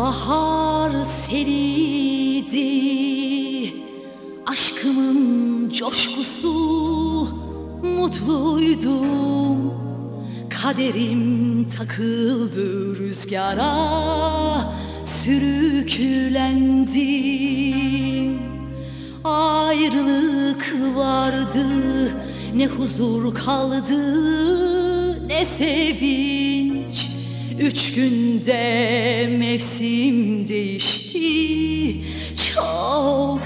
Bahar seriydi, aşkımın coşkusu, mutluydum. Kaderim takıldı rüzgara, sürüklendim. Ayrılık vardı, ne huzur kaldı, ne sevinç. 3 günde mevsim değişti, çok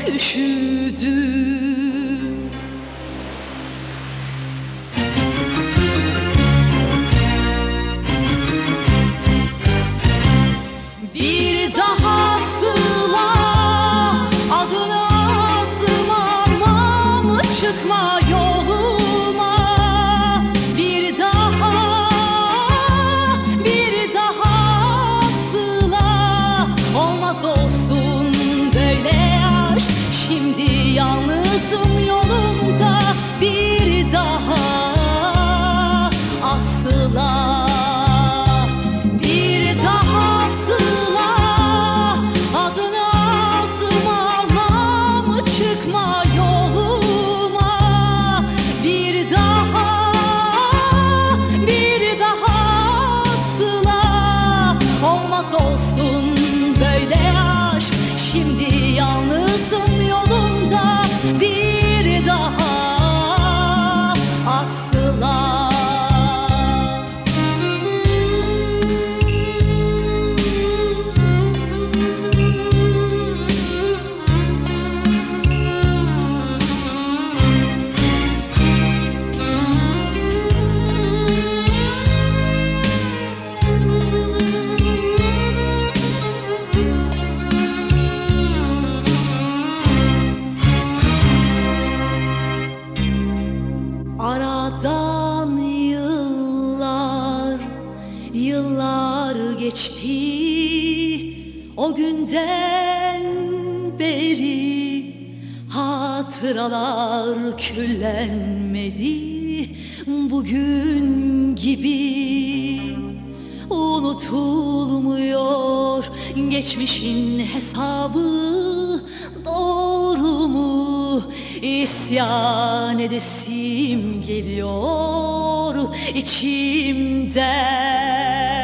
üşüdüm. Bir daha Sıla, adını asmam, çıkma yoluma. Bir daha Sıla, olmaz olsun böyle aşk. Şimdi yalnızım yolumda, bir daha asla. Bir daha Sıla, adını asmam, çıkma yoluma. Bir daha Sıla, olmaz olsun böyle aşk. Şimdi yalnızım yolumda, bir daha asla. Aradan yıllar geçti, o günden beri hatıralar küllenmedi. Bugün gibi unutulmuyor geçmişin hesabı. Doğru mu? İsyan edesim geliyor içimden.